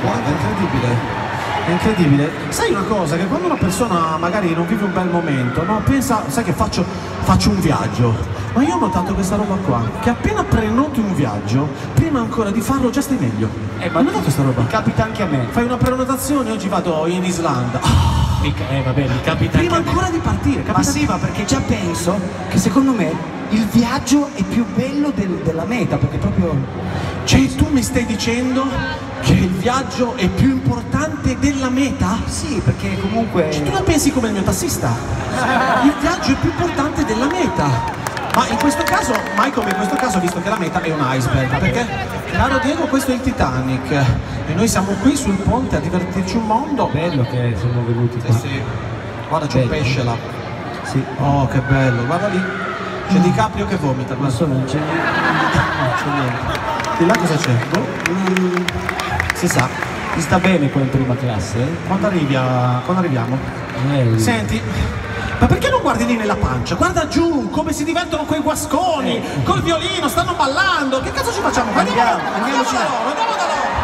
Guarda, è incredibile. È incredibile. Sai una cosa? Che quando una persona magari non vive un bel momento, no? Pensa, sai che faccio un viaggio. Ma io ho notato questa roba qua, che appena prenoti un viaggio, prima ancora di farlo già stai meglio. Ma hai notato questa roba? Capita anche a me. Fai una prenotazione, oggi vado in Islanda. Vabbè, mi capita Prima anche a me. ancora di partire, Ma sì, ma perché già penso che secondo me il viaggio è più bello della meta, perché proprio... Cioè tu mi stai dicendo che il viaggio è più importante della meta? Sì, perché comunque... Cioè, tu la pensi come il mio tassista? Il viaggio è più importante della meta. Ma in questo caso, Michael, in questo caso, visto che la meta è un iceberg, perché, caro Diego, questo è il Titanic e noi siamo qui sul ponte a divertirci un mondo. Bello che siamo venuti qua. Sì. Guarda, c'è un pesce là. Sì. Oh, che bello, guarda lì. C'è DiCaprio che vomita. Non so, non c'è niente. Di là cosa c'è? Si sa. Ti sta bene qua in prima classe? Quando arriviamo? Senti, ma perché non guardi lì nella pancia? Guarda giù, come si divertono quei guasconi, col violino, stanno ballando. Che cazzo ci facciamo? Andiamoci da loro, andiamo da loro.